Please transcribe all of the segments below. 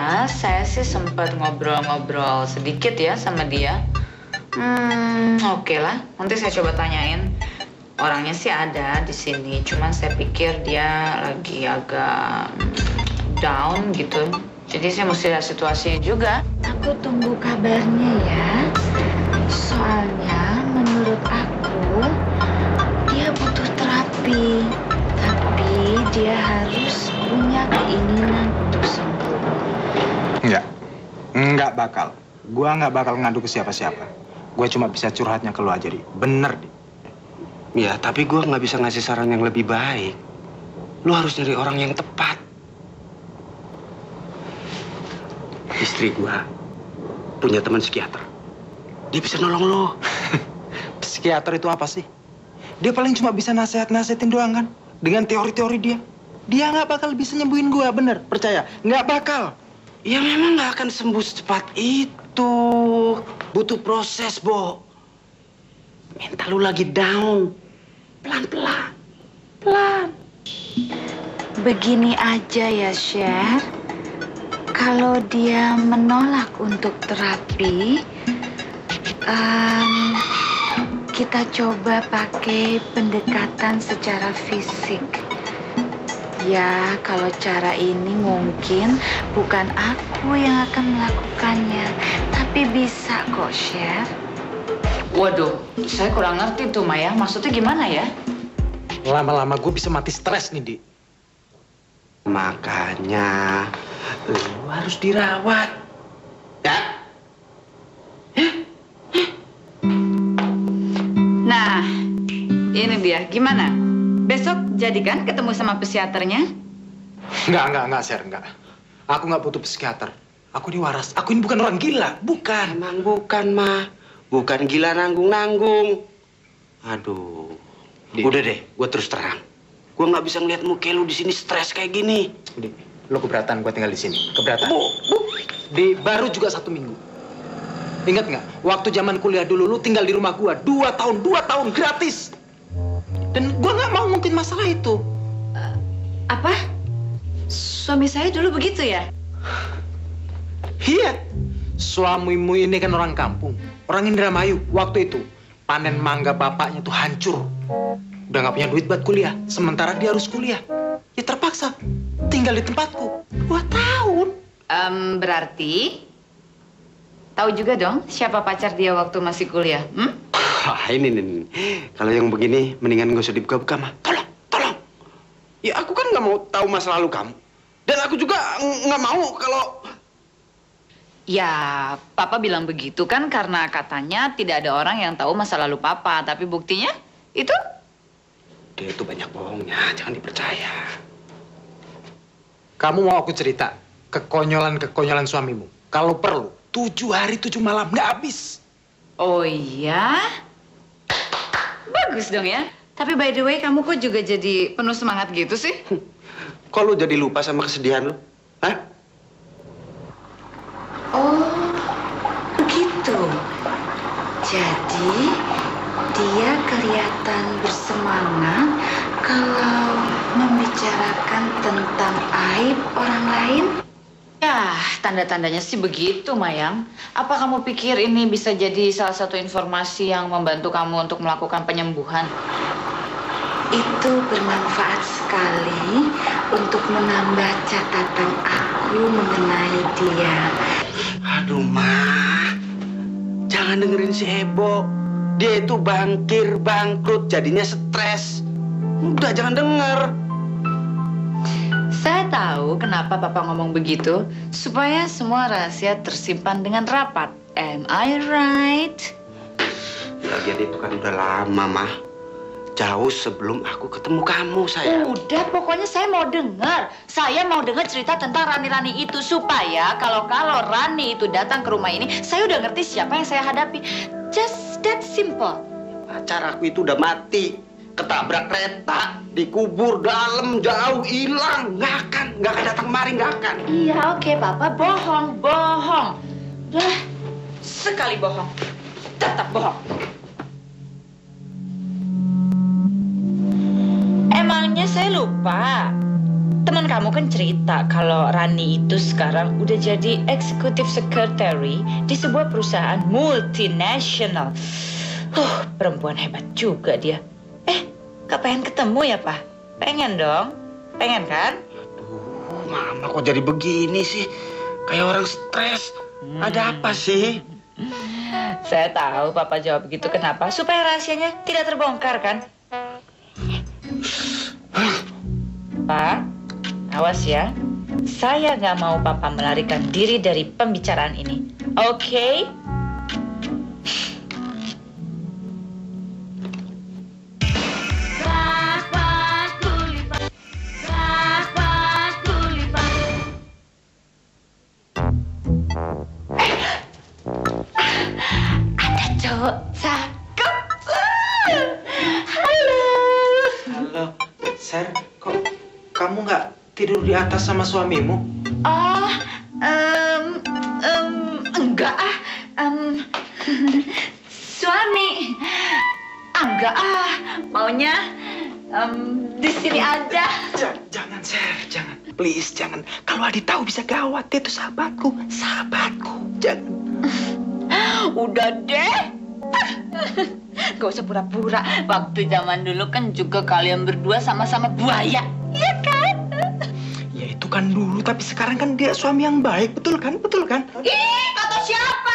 Ya, saya sih sempat ngobrol-ngobrol sedikit ya sama dia. Oke lah. Nanti saya coba tanyain. Orangnya sih ada di sini, cuman saya pikir dia lagi agak down gitu. Jadi saya mesti lihat situasinya juga. Aku tunggu kabarnya ya. Soalnya menurut aku dia butuh terapi. Tapi dia harus punya keinginan untuk sembuh. Enggak bakal. Gua nggak bakal ngadu ke siapa-siapa. Gua cuma bisa curhatnya ke lu aja, Di. Bener, Di. Ya, tapi gue nggak bisa ngasih saran yang lebih baik. Lu harus nyari orang yang tepat. Istri gue punya teman psikiater. Dia bisa nolong lo. Psikiater itu apa sih? Dia paling cuma bisa nasihat-nasihatin doang kan? Dengan teori-teori dia. Dia nggak bakal bisa nyembuhin gue, bener. Percaya. Nggak bakal. Ya memang nggak akan sembuh secepat itu. Butuh proses, Bo. Mental lu lagi down. Pelan-pelan. Pelan. Begini aja ya, Sher. Kalau dia menolak untuk terapi, kita coba pakai pendekatan secara fisik. Ya, kalau cara ini mungkin bukan aku yang akan melakukannya, tapi bisa kok, Sher. Waduh, saya kurang ngerti tuh, Maya. Maksudnya gimana ya? Lama-lama gue bisa mati stres nih, Di. Makanya lu harus dirawat. Ya? Nah, ini dia. Gimana? Besok jadikan ketemu sama psikiaternya? Enggak, Sher, enggak. Aku nggak butuh psikiater. Aku ini waras. Aku ini bukan orang gila. Bukan. Emang bukan, Ma. Bukan gila nanggung-nanggung. Aduh. Udah deh, gue terus terang. Gue nggak bisa ngeliat muka lu di sini stres kayak gini. Di, lo keberatan gue tinggal di sini? Keberatan? Di, baru juga 1 minggu. Ingat nggak? Waktu zaman kuliah dulu, lu tinggal di rumah gue 2 tahun gratis. Dan gue nggak mau mungkin masalah itu. Apa? Suami saya dulu begitu ya? Iya. Suamimu ini kan orang kampung. Orang Indramayu. Waktu itu panen mangga bapaknya tuh hancur. Udah nggak punya duit buat kuliah. Sementara dia harus kuliah. Ya terpaksa tinggal di tempatku 2 tahun. Berarti tahu juga dong siapa pacar dia waktu masih kuliah? Ini. Kalau yang begini mendingan gak usah dibuka-buka, Ma. Tolong. Ya aku kan nggak mau tahu masa lalu kamu. Dan aku juga nggak mau kalau... Ya, Papa bilang begitu kan karena katanya tidak ada orang yang tahu masa lalu Papa. Tapi buktinya itu... Dia itu banyak bohongnya, jangan dipercaya. Kamu mau aku cerita kekonyolan suamimu? Kalau perlu, 7 hari 7 malam nggak habis. Oh iya? Bagus dong ya. Tapi by the way, kamu kok juga jadi penuh semangat gitu sih? Kok lu jadi lupa sama kesedihan lu? Hah? Oh, begitu. Jadi, dia kelihatan bersemangat kalau membicarakan tentang aib orang lain. Ya, tanda-tandanya sih begitu, Mayang. Apa kamu pikir ini bisa jadi salah satu informasi yang membantu kamu untuk melakukan penyembuhan? Itu bermanfaat sekali untuk menambah catatan aku mengenai dia. Aduh, Ma. Jangan dengerin si Ebo. Dia itu bangkrut, jadinya stres. Udah, jangan denger. Saya tahu kenapa Papa ngomong begitu, supaya semua rahasia tersimpan dengan rapat. Am I right? Lagian itu kan udah lama, Mah. Jauh sebelum aku ketemu kamu, sayang. Udah, pokoknya saya mau dengar. Saya mau dengar cerita tentang Rani-Rani itu, supaya kalau Rani itu datang ke rumah ini, saya udah ngerti siapa yang saya hadapi. Just that simple. Pacar aku itu udah mati. Ketabrak kereta, dikubur dalam, jauh, hilang. Nggak akan datang kemari, nggak akan. Iya, oke, Papa. Bohong. Udah, sekali bohong. Tetap bohong. Emangnya saya lupa? non kamu kan cerita kalau Rani itu sekarang udah jadi executive secretary di sebuah perusahaan multinasional. Perempuan hebat juga dia. Gak pengen ketemu ya, Pak? Pengen dong. Pengen kan? Aduh, Mama kok jadi begini sih? Kayak orang stres. Ada apa sih? Saya tahu Papa jawab begitu kenapa? Supaya rahasianya tidak terbongkar kan? Pak, awas ya. Saya nggak mau Papa melarikan diri dari pembicaraan ini. Oke? Ada cowok cakep. Halo. Halo, Ser, kok kamu nggak tidur di atas sama suamimu? Oh, enggak ah. Suami. Enggak ah. Maunya di sini aja. Jangan, Ser, jangan. Please, jangan. Kalau Adi tahu bisa gawat. Dia itu sahabatku. Jangan. Udah deh. Gak usah pura-pura. Waktu zaman dulu kan juga kalian berdua sama-sama buaya. Iya kan? Ya itu kan dulu, tapi sekarang kan dia suami yang baik. Betul kan? Ih, kata siapa?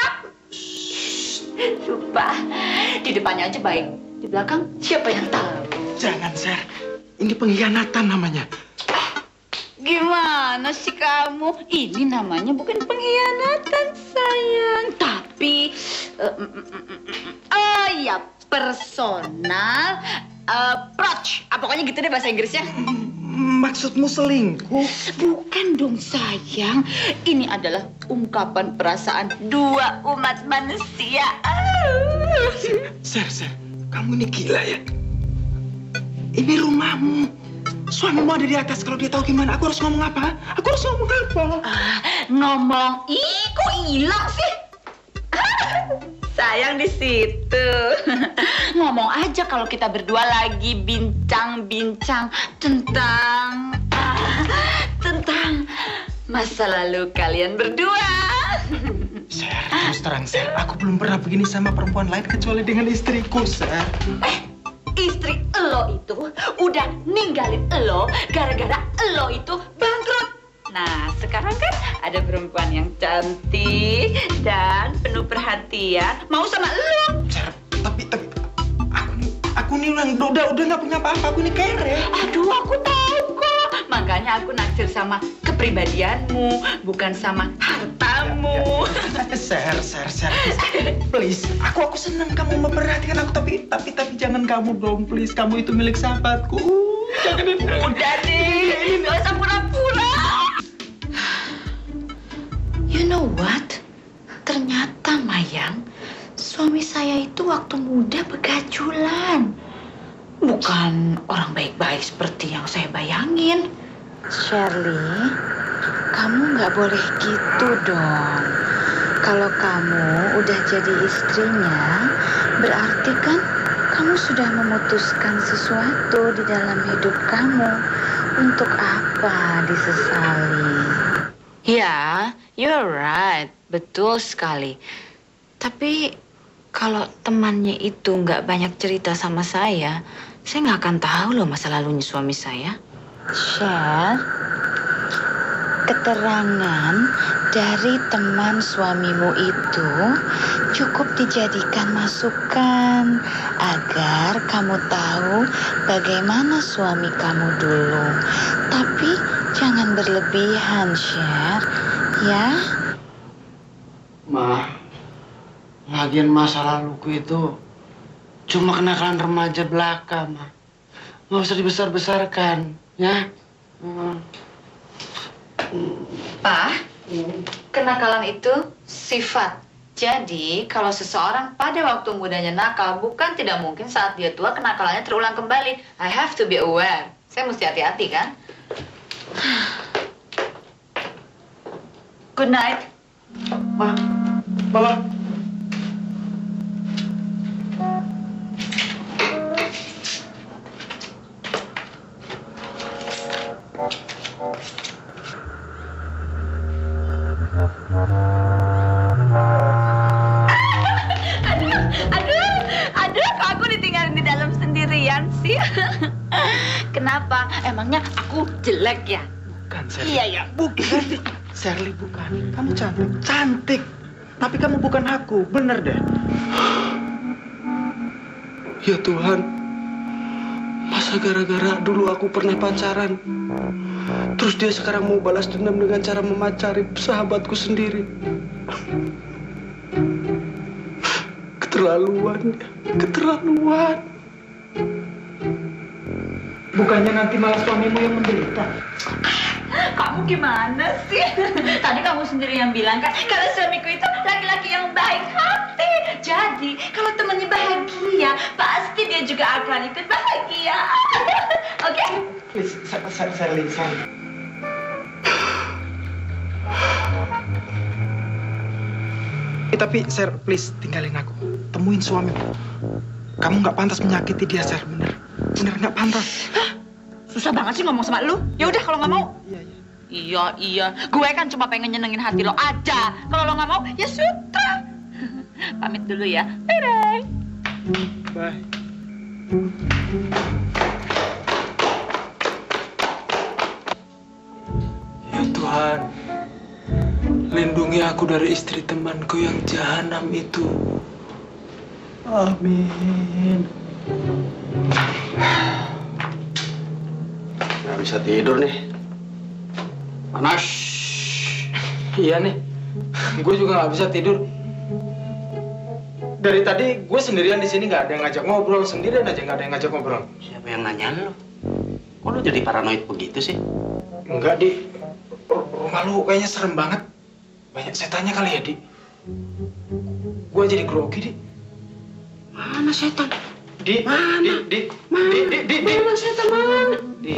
Lupa. Di depannya aja baik. Di belakang siapa yang tahu? Jangan, Ser. Ini pengkhianatan namanya. Gimana sih kamu? Ini namanya bukan pengkhianatan, sayang. Tapi, ya personal approach. Pokoknya gitu deh bahasa Inggrisnya. Maksudmu selingkuh? Bukan dong, sayang. Ini adalah ungkapan perasaan dua umat manusia. Ser, kamu ini gila ya? Ini rumahmu. Suamimu ada di atas. Kalau dia tahu gimana, aku harus ngomong apa? Ngomong, kok hilang sih? Sayang di situ. Ngomong aja kalau kita berdua lagi bincang-bincang tentang masa lalu kalian berdua. Ser, terus terang, Ser. Aku belum pernah begini sama perempuan lain kecuali dengan istriku, Ser. Istri lo itu udah ninggalin lo gara-gara lo itu bangkrut. Nah, sekarang kan ada perempuan yang cantik dan penuh perhatian mau sama lo. Ser, tapi aku nih udah nggak punya apa-apa. Aku ini kere. Aduh, aku tahu kok. Makanya aku naksir sama kepribadianmu, bukan sama hartamu. Ser, please. Aku senang kamu memperhatikan aku, tapi jangan kamu dong, please. Kamu itu milik sahabatku. Jangan. Udah deh, nggak usah pura-pura. You know what? Ternyata Mayang, suami saya itu waktu muda begajulan. Bukan orang baik-baik seperti yang saya bayangin. Shirley, kamu nggak boleh gitu dong. Kalau kamu udah jadi istrinya, berarti kan kamu sudah memutuskan sesuatu di dalam hidup kamu. Untuk apa disesali? Ya, you're right. Betul sekali. Tapi kalau temannya itu nggak banyak cerita sama saya nggak akan tahu loh masa lalunya suami saya. Cher, keterangan dari teman suamimu itu cukup dijadikan masukan agar kamu tahu bagaimana suami kamu dulu. Tapi jangan berlebihan, Cher, ya? Ma, lagian masa laluku itu cuma kenakalan remaja belaka, Ma. Nggak usah dibesar-besarkan, ya? Pak, kenakalan itu sifat. Jadi, kalau seseorang pada waktu mudanya nakal, bukan tidak mungkin saat dia tua kenakalannya terulang kembali. I have to be aware. Saya mesti hati-hati, kan? Good night. Ma, Mama. sih? Kenapa? Emangnya aku jelek ya? Bukan, Shirley. Iya ya, bukan. Shirley bukan. Kamu cantik. Cantik. Tapi kamu bukan aku. Bener deh. Ya Tuhan, masa gara-gara dulu aku pernah pacaran, terus dia sekarang mau balas dendam dengan cara memacari sahabatku sendiri. Keterlaluan, keterlaluan. Bukannya nanti malah suamimu yang menderita. Kamu gimana sih? Tadi kamu sendiri yang bilang kan, kalau suamiku itu laki-laki yang baik hati. Jadi, kalau temannya bahagia, pasti dia juga akan ikut bahagia. Oke? Please, Shirley. Tapi, Sir, please, tinggalin aku. Temuin suamimu. Kamu nggak pantas menyakiti dia, Sir. Bener nggak pantas. Hah? Susah banget sih ngomong sama lu. Ya udah kalau nggak mau. Iya. Gue kan cuma pengen nyenengin hati lo aja. Kalau lo nggak mau, ya sudah. Pamit dulu ya. Bye. Bye. Ya Tuhan, lindungi aku dari istri temanku yang jahanam itu. Amin. Nggak bisa tidur nih. Panas. Iya nih. Gue juga nggak bisa tidur. Dari tadi gue sendirian di sini, nggak ada yang ngajak ngobrol, sendirian aja nggak ada yang ngajak ngobrol. Siapa yang nanya lo? Kok lo jadi paranoid begitu sih? Enggak, Di. Rumah lu kayaknya serem banget. Banyak setannya kali ya, Di. Gue jadi grogi, Di. Mana setan? Di, Mana? Di. Mana setan mana? Di.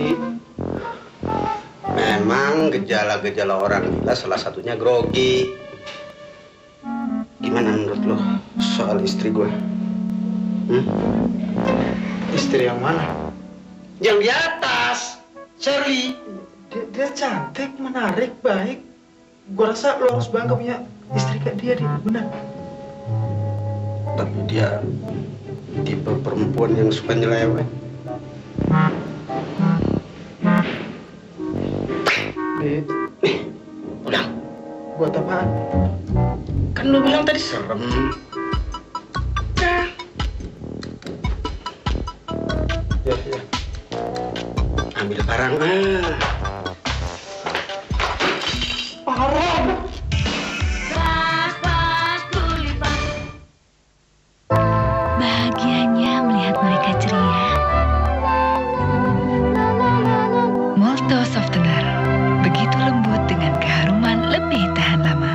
Memang gejala-gejala orang gila salah satunya grogi. Gimana menurut lo soal istri gue? Istri yang mana? Yang di atas, Shirley. Dia cantik, menarik, baik. Gue rasa lo harus bangga punya istri kayak dia, Di. Benar. Tapi dia tipe perempuan yang suka nyeleweng. Di. Udah. Buat apaan? Kan lo bilang tadi serem. Ya. Ambil barang Parah. Bahagianya melihat mereka ceria. Molto Softener, begitu lembut dengan keharuman lebih tahan lama.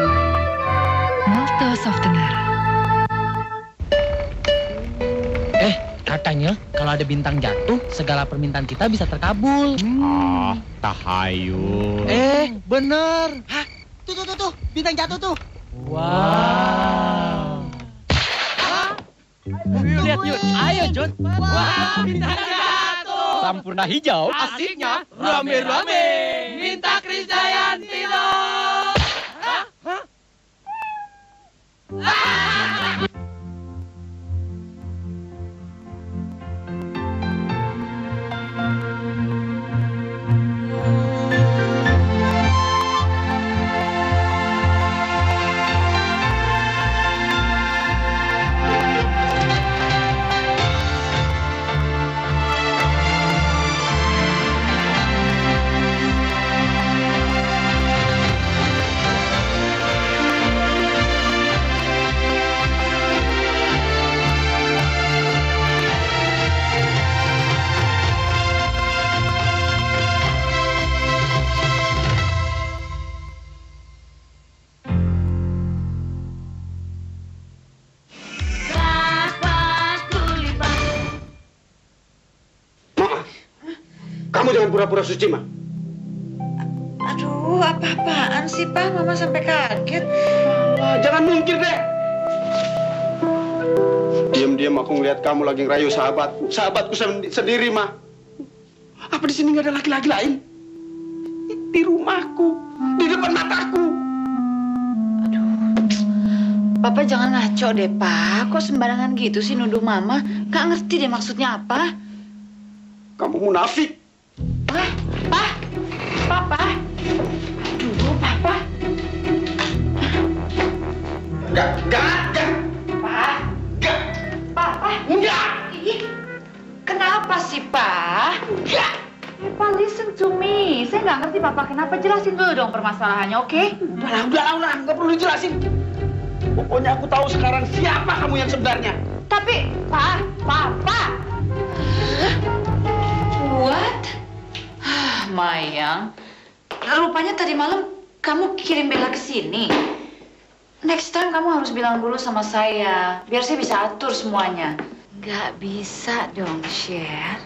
Molto Softener. Katanya kalau ada bintang jatuh, segala permintaan kita bisa terkabul. Tahayul. Bener. Hah? Tuh, bintang jatuh tuh. Wow. Lihat yuk, ayo Jun. Wah, bintang jatuh. Sampurna hijau. Asiknya rame-rame. Minta Krisdayanti dong. Hah? Kamu jangan pura-pura suci, Ma. Aduh, apa-apaan sih, Pak? Mama sampai kaget. Jangan mungkir deh. Diam-diam aku ngeliat kamu lagi ngerayu sahabatku sendiri, Ma. Apa di sini nggak ada laki-laki lain? Di rumahku, di depan mataku. Papa jangan ngaco deh, Pak. Kok sembarangan gitu sih nuduh Mama? Gak ngerti deh maksudnya apa. Kamu munafik. Papa. Aduh, Papa. Enggak. Papa. Enggak. Ih, kenapa sih, Pak? Enggak. Papa, listen to me. Saya nggak ngerti, Papa. Kenapa? Jelasin dulu dong permasalahannya, oke? Udah, nggak perlu dijelasin. Pokoknya aku tahu sekarang siapa kamu yang sebenarnya. Tapi, Papa. What? Mayang, rupanya tadi malam kamu kirim Bella ke sini. Next time kamu harus bilang dulu sama saya, biar saya bisa atur semuanya. Nggak bisa dong, Cher.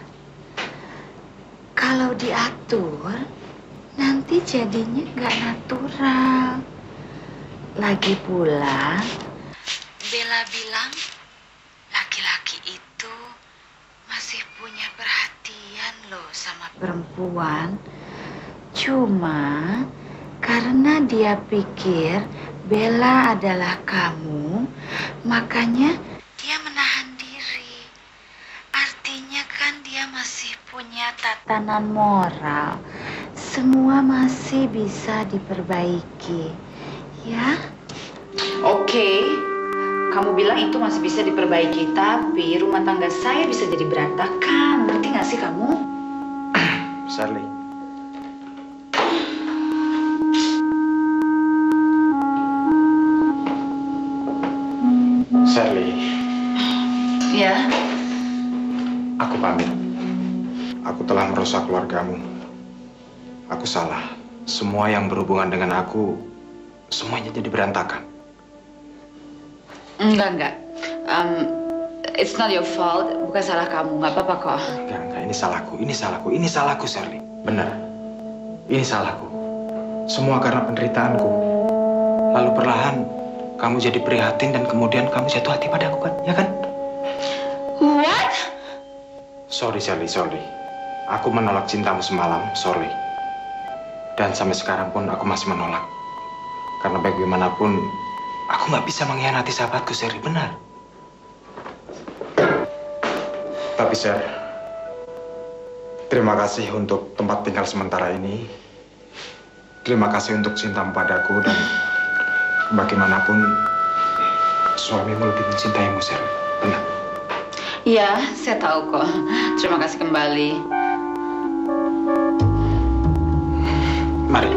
Kalau diatur, nanti jadinya nggak natural. Lagi pula, Bella bilang laki-laki itu masih punya perhatian loh sama perempuan. Cuma karena dia pikir Bella adalah kamu, makanya dia menahan diri. Artinya kan dia masih punya tatanan moral. Semua masih bisa diperbaiki. Ya? Oke, kamu bilang itu masih bisa diperbaiki, tapi rumah tangga saya bisa jadi berantakan. Ngerti nggak sih kamu? Sally. Sally, Ya. aku pamit. Aku telah merusak keluargamu. Aku salah. Semua yang berhubungan dengan aku, semuanya jadi berantakan. Enggak. It's not your fault. Bukan salah kamu. Nggak apa-apa kok. Enggak, ini salahku, Sally. Benar. Ini salahku. Semua karena penderitaanku. Lalu perlahan, kamu jadi prihatin dan kemudian kamu jatuh hati padaku kan? Ya kan? What? Sorry, Sally, sorry. Aku menolak cintamu semalam, sorry. Dan sampai sekarang pun aku masih menolak. Karena bagaimanapun, aku nggak bisa mengkhianati sahabatku, Sherry. Benar. Tapi, Sher, terima kasih untuk tempat tinggal sementara ini. Terima kasih untuk cintamu padaku dan bagaimanapun, suamimu lebih mencintaimu, Sherry. Benar. Ya, saya tahu kok. Terima kasih kembali. Mari.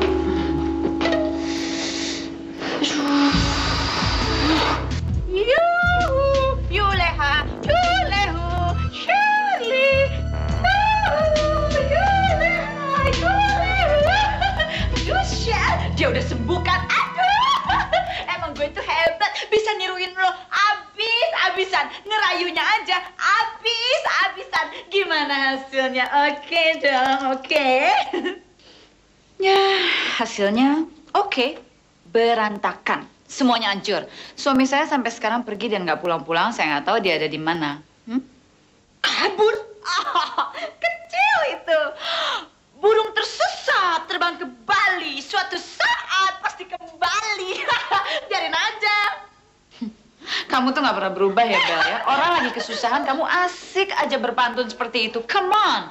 Dia udah sembuh kan? Aduh, emang gue tuh hebat, bisa niruin lo abis-abisan, ngerayunya aja abis-abisan. Gimana hasilnya? Oke dong, oke. Ya, hasilnya oke. Berantakan. Semuanya hancur. Suami saya sampai sekarang pergi dan nggak pulang-pulang. Saya nggak tahu dia ada di mana. Kabur? Kecil itu. Burung tersesat terbang ke Bali. Suatu saat pasti kembali. Biarin aja. Kamu tuh nggak pernah berubah ya, Bel ya. Orang lagi kesusahan, kamu asik aja berpantun seperti itu. Come on.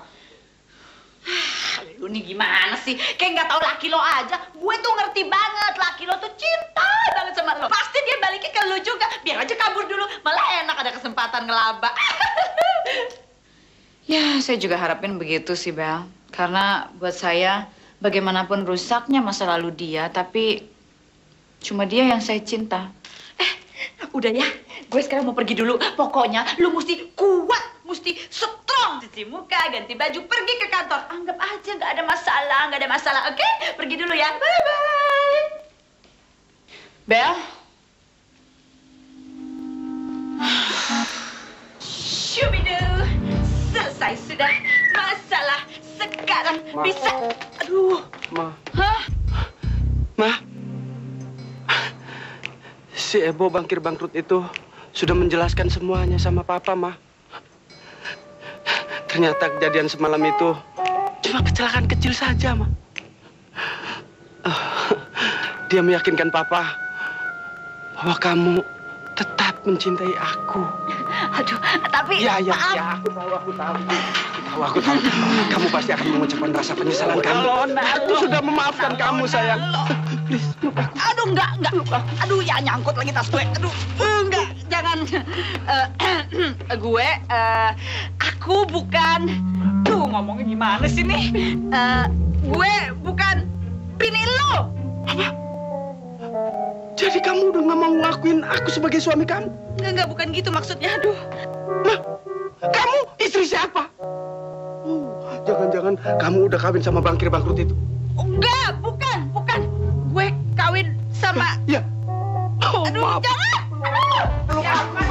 Lu nih gimana sih? Kayak nggak tahu laki lo aja. Gue tuh ngerti banget. Laki lo tuh cinta banget sama lo. Pasti dia baliknya ke lo juga. Biar aja kabur dulu. Malah enak ada kesempatan ngelaba. Ya, saya juga harapin begitu sih, Bel. Karena buat saya, bagaimanapun rusaknya masa lalu dia, tapi cuma dia yang saya cinta. Udah ya, gue sekarang mau pergi dulu. Pokoknya lu mesti kuat, mesti strong. Cuci muka, ganti baju, pergi ke kantor. Anggap aja nggak ada masalah, oke? Pergi dulu ya, bye-bye. Bel? Syubidu, selesai sudah masalah. Sekarang bisa, aduh. Ma. Si Ebo bangkrut itu sudah menjelaskan semuanya sama Papa, Ma. Ternyata kejadian semalam itu cuma kecelakaan kecil saja, Ma. Dia meyakinkan Papa bahwa kamu tetap mencintai aku. Aduh, tapi Ya, maaf. aku tahu. Kamu pasti akan mengucapkan rasa penyesalan kamu. Aku sudah memaafkan kamu, sayang. Please, peluk aku. Aduh, enggak. Aduh, ya nyangkut lagi tas gue. Aduh, enggak, jangan. Aku bukan. Tuh, ngomongnya gimana sih nih? Gue bukan bini lo. Apa? Jadi kamu udah gak mau ngakuin aku sebagai suami kamu? Enggak, bukan gitu maksudnya. Aduh. Nah, kamu istri siapa? Jangan-jangan kamu udah kawin sama bangkir bangkrut itu? Enggak, bukan. Gue kawin sama... Ya. Oh, Aduh, maaf. jangan. Aduh. Siapa?